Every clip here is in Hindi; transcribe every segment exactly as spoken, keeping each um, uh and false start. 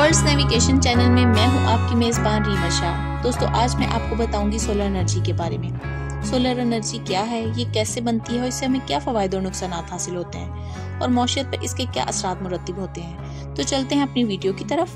अर्थ नेविगेशन चैनल में मैं हूं आपकी मेज़बान रीमा शाह। दोस्तों, आज मैं आपको बताऊंगी सोलर एनर्जी के बारे में। सोलर एनर्जी क्या है, ये कैसे बनती है और इससे हमें क्या फ़वाइद और नुकसान हासिल होते हैं और मौशियत पर इसके क्या असरात मुरतब होते हैं। तो चलते हैं अपनी वीडियो की तरफ।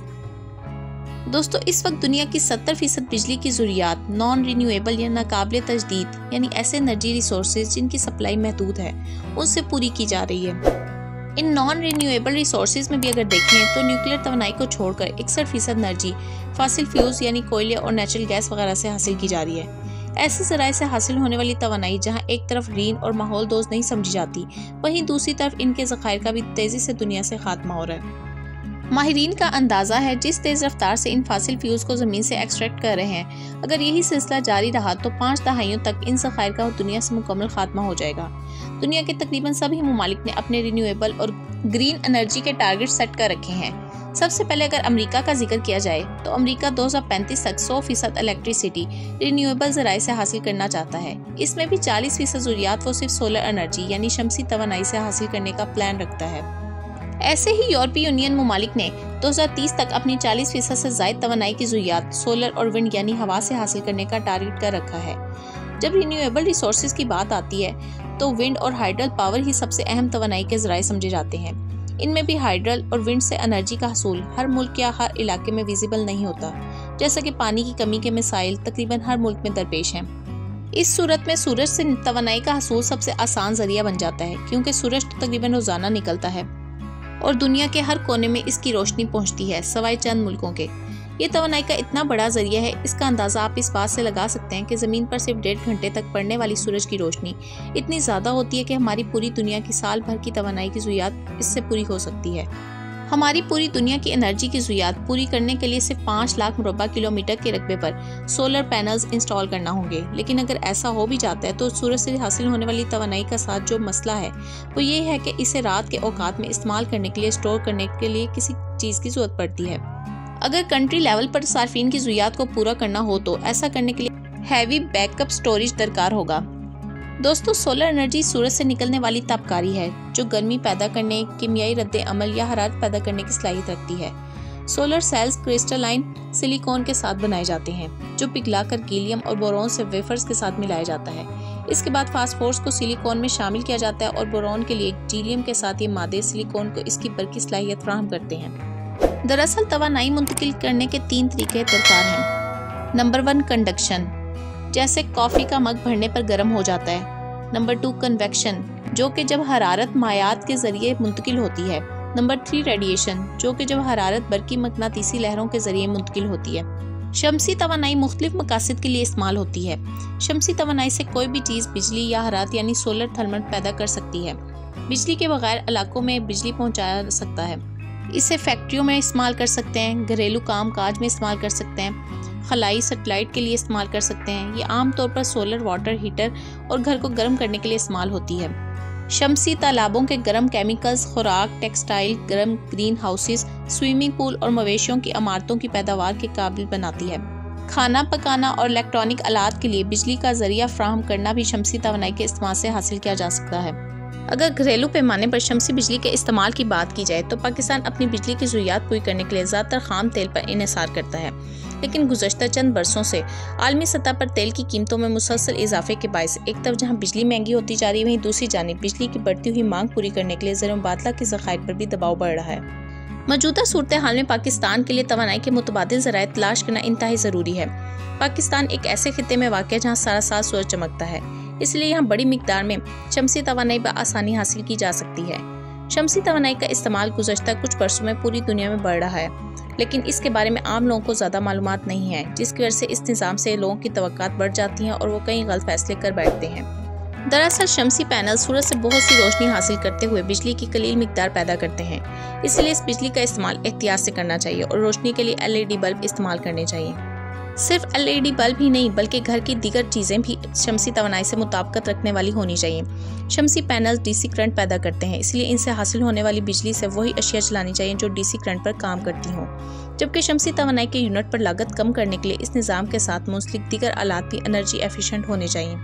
दोस्तों, इस वक्त दुनिया की सत्तर फीसद बिजली की ज़रूरियात नॉन रिन्यूएबल या नाकाबिले तजदीद यानी ऐसे एनर्जी रिसोर्सेज जिनकी सप्लाई महदूद है, उनसे पूरी की जा रही है। इन नॉन रिन्यूएबल रिसोर्सेज में भी अगर देखें तो न्यूक्लियर तवानाई को छोड़कर इकसठ फीसद एनर्जी फॉसिल फ्यूल्स यानी कोयले और नेचुरल गैस वगैरह से हासिल की जा रही है। ऐसे ज़राए से हासिल होने वाली तवानाई जहां एक तरफ ग्रीन और माहौल दोस्त नहीं समझी जाती, वहीं दूसरी तरफ इनके ज़खायर का भी तेज़ी से दुनिया से खात्मा हो रहा है। माहिरीन का अंदाज़ा है जिस तेज़ रफ्तार से इन फॉसिल फ्यूल्स को ज़मीन से एक्सट्रैक्ट कर रहे हैं, अगर यही सिलसिला जारी रहा तो पाँच दहाइयों तक इन ज़खायर का दुनिया से मुकम्मल खात्मा हो जाएगा। दुनिया के तकरीबन सभी ममालिक ने अपने रिन्यूएबल और ग्रीन एनर्जी के टारगेट सेट कर रखे हैं। सबसे पहले अगर अमेरिका का जिक्र किया जाए तो अमेरिका दो हज़ार पैंतीस तक सौ फीसद इलेक्ट्रिसिटी रिन्यूएबल ज़राए से हासिल करना चाहता है। इसमें भी चालीस फीसद ज़रूरियात वो सिर्फ सोलर एनर्जी यानी शमसी तवानाई से हासिल करने का प्लान रखता है। ऐसे ही यूरोपीय यूनियन ममालिक ने दो हज़ार तीस तक अपनी चालीस फीसद से ज़ायद तवानाई की ज़रूरियात सोलर और विंड यानी हवा से हासिल करने का टारगेट कर रखा है। जब रिन्यूएबल रिसोर्सेज की बात आती है तो विंड और हाइड्रल पावर ही सबसे अहम तवानाई के ज़राए समझे जाते हैं। इनमें भी हाइड्रल और विंड से एनर्जी का हसूल हर मुल्क या हर इलाके में विजिबल नहीं होता, जैसा कि पानी की कमी के मसाइल तकरीबन हर मुल्क में दरपेश हैं। इस सूरत में सूरज से तवानाई का हसूल सबसे आसान जरिया बन जाता है, क्योंकि सूरज तकरीबन रोजाना निकलता है और दुनिया के हर कोने में इसकी रोशनी पहुंचती है, सवाए चंद मुल्कों के। ये तवानाई का इतना बड़ा जरिया है, इसका अंदाज़ा आप इस बात से लगा सकते हैं कि ज़मीन पर सिर्फ डेढ़ घंटे तक पड़ने वाली सूरज की रोशनी इतनी ज़्यादा होती है कि हमारी पूरी दुनिया की साल भर की तवानाई की ज़रूरियात इससे पूरी हो सकती है। हमारी पूरी दुनिया की एनर्जी की ज़रूरियात पूरी करने के लिए सिर्फ पाँच लाख मुरबा किलोमीटर के रकबे पर सोलर पैनल्स इंस्टॉल करना होंगे। लेकिन अगर ऐसा हो भी जाता है तो सूरज से हासिल होने वाली तवानाई का साथ जो मसला है वो ये है कि इसे रात के औकात में इस्तेमाल करने के लिए, स्टोर करने के लिए किसी चीज़ की ज़रूरत पड़ती है। अगर कंट्री लेवल पर सार्फिन की ज़रूरियात को पूरा करना हो तो ऐसा करने के लिए हैवी बैकअप स्टोरेज दरकार होगा। दोस्तों, सोलर एनर्जी सूरज से निकलने वाली तापकारी है जो गर्मी पैदा करने, किमियाई रद्द अमल या हरारत पैदा करने की सलाहियत रखती है। सोलर सेल्स क्रिस्टलाइन सिलिकॉन के साथ बनाए जाते हैं जो पिघलाकर गीलियम और बोरॉन से वेफर्स के साथ मिलाया जाता है। इसके बाद फास्फोरस को सिलिकॉन में शामिल किया जाता है और बोरॉन के लिए जीलियम के साथ ये मादे सिलिकॉन को इसकी बरकी सलाहियत फराहम करते हैं। दरअसल तवानाई मुंतकिल करने के तीन तरीके दरकार हैं। नंबर वन, कंडक्शन, जैसे कॉफ़ी का मग भरने पर गर्म हो जाता है। नंबर टू, कन्वेक्शन, जो कि जब हरारत मायात के जरिए मुंतकिल होती है। नंबर थ्री, रेडिएशन, जो कि जब हरारत बरकी मकनातीसी लहरों के जरिए मुंतकिल होती है। शमसी तवानाई मुख्तलिफ मकासद के लिए इस्तेमाल होती है। शमसी तवानाई से कोई भी चीज़ बिजली या हरारत यानी सोलर थर्मल पैदा कर सकती है। बिजली के बगैर इलाकों में बिजली पहुँचाया जा सकता है। इसे फैक्ट्रियों में इस्तेमाल कर सकते हैं, घरेलू काम काज में इस्तेमाल कर सकते हैं, खलाई सेटेलाइट के लिए इस्तेमाल कर सकते हैं। ये आमतौर पर सोलर वाटर हीटर और घर को गर्म करने के लिए इस्तेमाल होती है। शमसी तालाबों के गर्म केमिकल्स खुराक, टेक्सटाइल, गर्म ग्रीन हाउसेस, स्विमिंग पूल और मवेशियों की इमारतों की पैदावार के काबिल बनाती है। खाना पकाना और इलेक्ट्रॉनिक आलात के लिए बिजली का जरिया फ्राहम करना भी शमसी तवानाई के इस्तेमाल से हासिल किया जा सकता है। अगर घरेलू पैमाने पर शमसी बिजली के इस्तेमाल की बात की जाए तो पाकिस्तान अपनी बिजली की ज़रूरियात पूरी करने के लिए ज़्यादातर खाम तेल पर इन्हिसार करता है। लेकिन गुज़श्ता चंद बरसों से आलमी सतह पर तेल की कीमतों में मुसलसल इजाफे के बायस एक तरफ जहां बिजली महंगी होती जा रही है, वहीं दूसरी जानिब बिजली की बढ़ती हुई मांग पूरी करने के लिए ज़र मुबादला के ज़खायर पर भी दबाव बढ़ रहा है। मौजूदा सूरत हाल में पाकिस्तान के लिए तवानाई के मुतबादिल ज़राए तलाश करना इंतहाई ज़रूरी है। पाकिस्तान एक ऐसे खित्ते में वाक़ है जहाँ सारा साल सूरज चमकता है, इसलिए यहाँ बड़ी मिकदार में शमसी तवानाई बआसानी हासिल की जा सकती है। शमसी तवानाई का इस्तेमाल गुज़श्ता कुछ बरसों में पूरी दुनिया में बढ़ रहा है, लेकिन इसके बारे में आम लोगों को ज़्यादा मालूमात नहीं है, जिसकी वजह से इस निज़ाम से लोगों की तवक्कात बढ़ जाती हैं और वो कई गलत फैसले कर बैठते हैं। दरअसल शमसी पैनल सूरज से बहुत सी रोशनी हासिल करते हुए बिजली की कलील मिकदार पैदा करते हैं, इसलिए इस बिजली का इस्तेमाल एहतियात से करना चाहिए और रोशनी के लिए एल ई डी बल्ब इस्तेमाल करने चाहिए। सिर्फ एल ई डी बल्ब ही नहीं बल्कि घर की दीगर चीज़ें भी शमसी तवानाई से मुताबिकत रखने वाली होनी चाहिए। शमसी पैनल्स डीसी करंट पैदा करते हैं, इसलिए इनसे हासिल होने वाली बिजली से वही अशिया चलानी चाहिए जो डीसी करंट पर काम करती हों। जबकि शमसी तवानाई के यूनिट पर लागत कम करने के लिए इस निज़ाम के साथ मुंसलिक दीगर आलात भी एनर्जी एफिशिएंट होने चाहिए।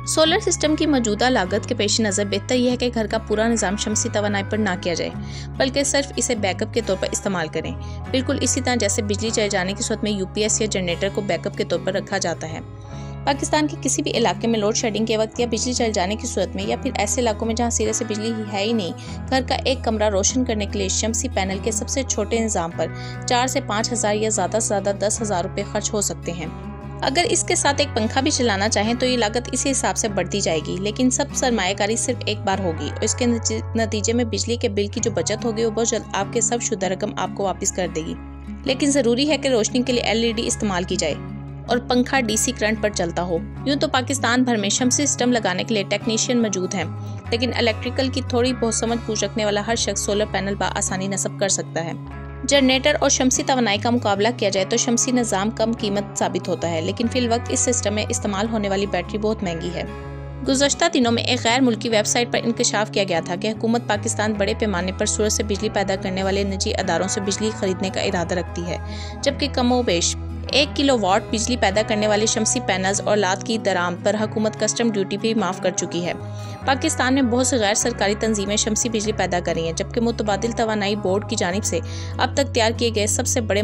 सोलर सिस्टम की मौजूदा लागत के पेश नज़र बेहतर यह है कि घर का पूरा निज़ाम शमसी तवानाई पर ना किया जाए, बल्कि सिर्फ इसे बैकअप के तौर पर इस्तेमाल करें। बिल्कुल इसी तरह जैसे बिजली चले जाने की सूरत में यूपीएस या जनरेटर को बैकअप के तौर पर रखा जाता है। पाकिस्तान के किसी भी इलाके में लोड शेडिंग के वक्त या बिजली चल जाने की सूरत में, या फिर ऐसे इलाकों में जहां सिरे से बिजली है ही नहीं, घर का एक कमरा रोशन करने के लिए शमसी पैनल के सबसे छोटे निज़ाम पर चार से पाँच हज़ार या ज़्यादा से ज़्यादा दस हज़ार रुपये खर्च हो सकते हैं। अगर इसके साथ एक पंखा भी चलाना चाहें तो ये लागत इसी हिसाब से बढ़ती जाएगी, लेकिन सब सरमायाकारी सिर्फ एक बार होगी और इसके नतीजे में बिजली के बिल की जो बचत होगी वो बहुत जल्द आपके सब शुदा रकम आपको वापस कर देगी। लेकिन ज़रूरी है कि रोशनी के लिए एल ई डी इस्तेमाल की जाए और पंखा डीसी करंट पर चलता हो। यूँ तो पाकिस्तान भर में शमसी सिस्टम लगाने के लिए टेक्नीशियन मौजूद हैं, लेकिन इलेक्ट्रिकल की थोड़ी बहुत समझ बूझ रखने वाला हर शख्स सोलर पैनल बआसानी नस्ब कर सकता है। जनरेटर और शमसी तवानाई का मुकाबला किया जाए तो शमसी निज़ाम कम कीमत साबित होता है, लेकिन फिल वक्त इस सिस्टम में इस्तेमाल होने वाली बैटरी बहुत महंगी है। गुज़श्ता दिनों में एक गैर मुल्की वेबसाइट पर इंकशाफ किया गया था कि हुकूमत पाकिस्तान बड़े पैमाने पर सूरज से बिजली पैदा करने वाले निजी अदारों से बिजली खरीदने का इरादा रखती है, जबकि कमोबेश एक किलो वाट बिजली पैदा करने वाले शमसी पैनल्स और लात की दरामद पर हुकूमत कस्टम ड्यूटी भी माफ़ कर चुकी है। पाकिस्तान में बहुत से गैर सरकारी तंजीमें शमसी बिजली पैदा कर रही हैं, जबकि मुतबादिल तवानाई बोर्ड की जानिब से अब तक तैयार किए गए सबसे बड़े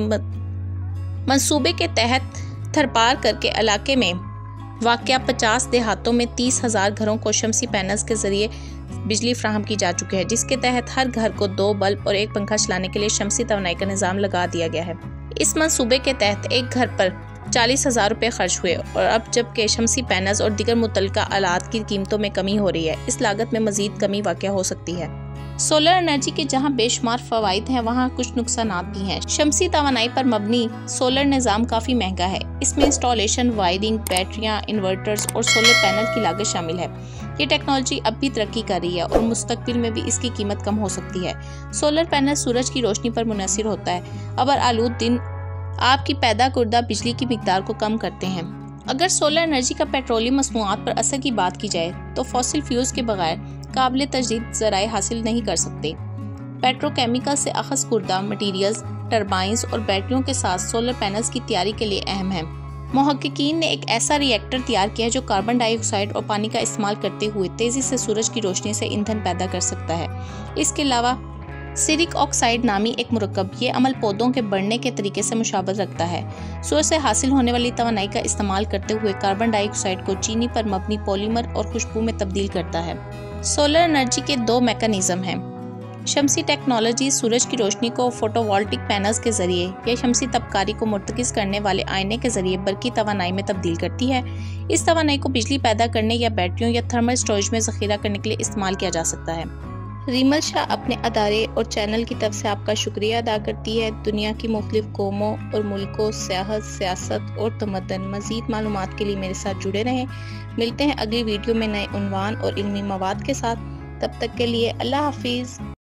मंसूबे के तहत थरपार करके इलाके में वाक़या पचास देहातों में तीस हज़ार घरों को शमसी पैनल्स के जरिए बिजली फ्राहम की जा चुकी है, जिसके तहत हर घर को दो बल्ब और एक पंखा चलाने के लिए शमसी तवानाई का निज़ाम लगा दिया गया है। इस मंसूबे के तहत एक घर पर चालीस हज़ार रुपये खर्च हुए और अब जबकि शमसी पैनल्स और दीगर मुतल्लिका आलात की कीमतों में कमी हो रही है, इस लागत में मजीद कमी वाक़या हो सकती है। सोलर एनर्जी के जहां बेशुमार फ़वाइद हैं, वहां कुछ नुकसानात भी हैं। शमसी तवानाई पर मबनी सोलर निज़ाम काफ़ी महंगा है। इसमें इंस्टॉलेशन, वायरिंग, बैटरियां, इन्वर्टर्स और सोलर पैनल की लागत शामिल है। ये टेक्नोलॉजी अब भी तरक्की कर रही है और मुस्तकबिल में भी इसकी कीमत कम हो सकती है। सोलर पैनल सूरज की रोशनी पर मुनहसर होता है, अबर आलूद दिन आपकी पैदा करदा बिजली की मिकदार को कम करते हैं। अगर सोलर एनर्जी का पेट्रोलियम मसनूआत पर असर की बात की जाए तो फॉसिल फ्यूल्स के बगैर काबिल तजदीद ज़राए हासिल नहीं कर सकते। पेट्रोकेमिकल से अखज़ कुर्दा मटीरियल्स, टर्बाइंस और बैटरियों के साथ सोलर पैनल्स की तैयारी के लिए अहम है। मुहक्किकीन ने एक ऐसा रिएक्टर तैयार किया है जो कार्बन डाइऑक्साइड और पानी का इस्तेमाल करते हुए तेज़ी से सूरज की रोशनी से ईंधन पैदा कर सकता है। इसके अलावा सिरिक ऑक्साइड नामी एक मुरक्कब, ये अमल पौधों के बढ़ने के तरीके से मुशाबत रखता है। सूरज से हासिल होने वाली तवानाई का इस्तेमाल करते हुए कार्बन डाइऑक्साइड को चीनी पर मबनी पॉलीमर और खुशबू में तब्दील करता है। सोलर एनर्जी के दो मैकेनिज्म हैं। शमसी टेक्नोलॉजी सूरज की रोशनी को फोटोवोल्टिक पैनल्स के जरिए या शमसी तबकारी को मुर्तकिज़ करने वाले आईने के जरिए बरकी तवानाई में तब्दील करती है। इस तवानाई को बिजली पैदा करने या बैटरियों या थर्मल स्टोरेज में ज़ख़ीरा करने के लिए इस्तेमाल किया जा सकता है। रीमल शाह अपने अदारे और चैनल की तरफ से आपका शुक्रिया अदा करती है। दुनिया की मुख्तलिफ कौमों और मुल्कों, सेहत, सियासत और तमद्दन मज़ीद मालूमात के लिए मेरे साथ जुड़े रहें। मिलते हैं अगली वीडियो में नए उन्वान और इल्मी मवाद के साथ। तब तक के लिए अल्लाह हाफिज़।